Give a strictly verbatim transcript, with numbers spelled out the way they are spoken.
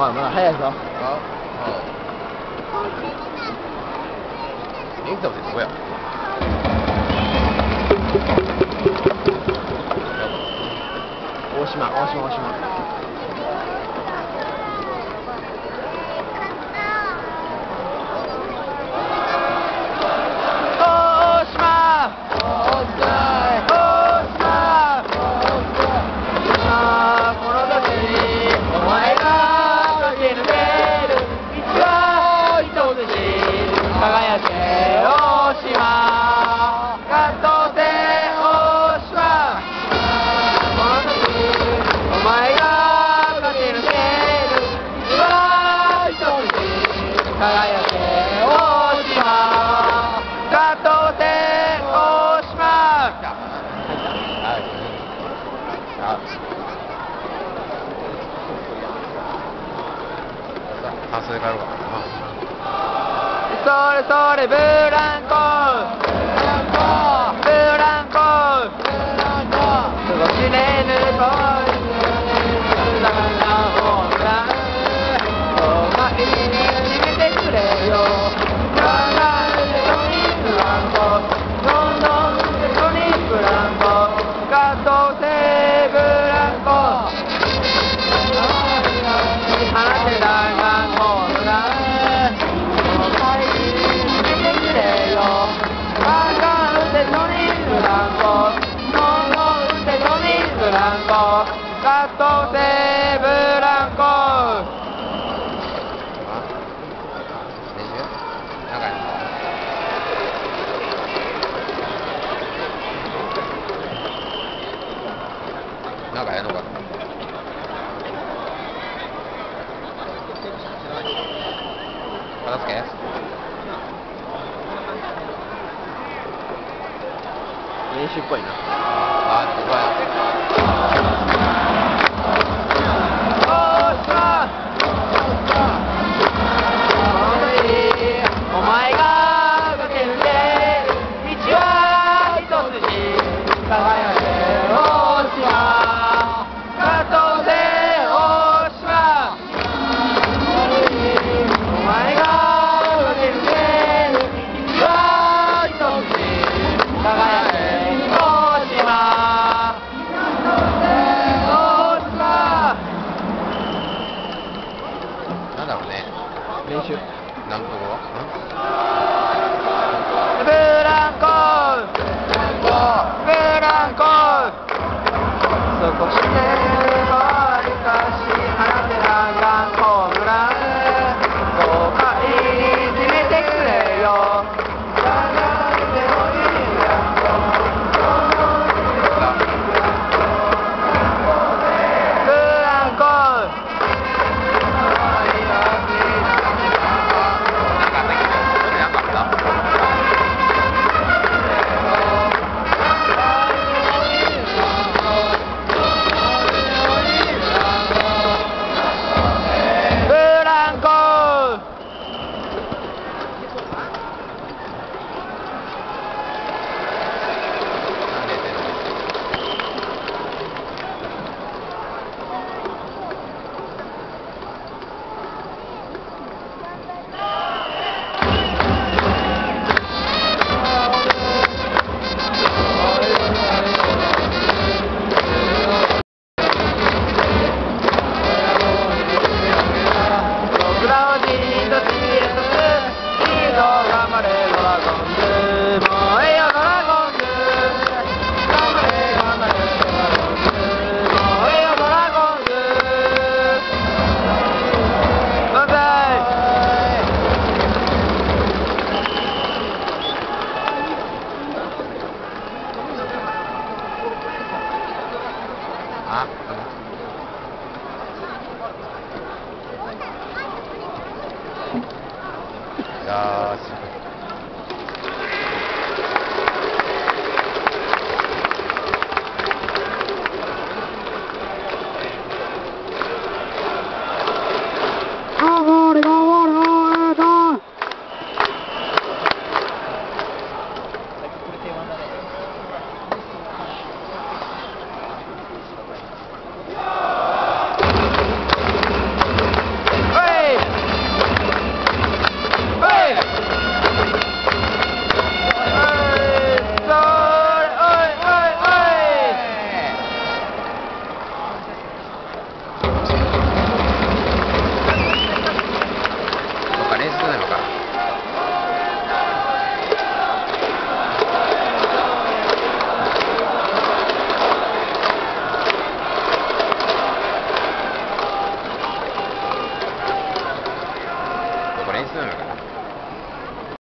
おい、まだ早いぞ。 あ、エンタムってどこや？ 大島、大島、大島。 輝け大島、感動で大島、この時お前が駆け抜ける一番一つ輝け大島、感動で大島。 あ、それからわ。 それそれブランコ、ブランコ、ブランコ、ブランコ、過ごしれぬ恋、だからホームラン、お前に決めてくれよ。ブランコ、ブランコ、どんどんトニーブランコ、加藤性ブランコ、放て弾丸ホームラン。カットセーブランコ。 練習？長いの？長いのか？片付け？ 練習っぽいな。 あ、すごい。 お前が駆け抜ける道は一筋、輝け大島、加藤で大島。お前が駆け抜ける道は一筋、輝け大島、大島。 なんだろうね。 練習。 なんとこ？ ブランコ、ブランコ、そこしてわりかし放て弾丸ホームラン、豪快に決めてくれよ。ブランコ。 あ、よーし。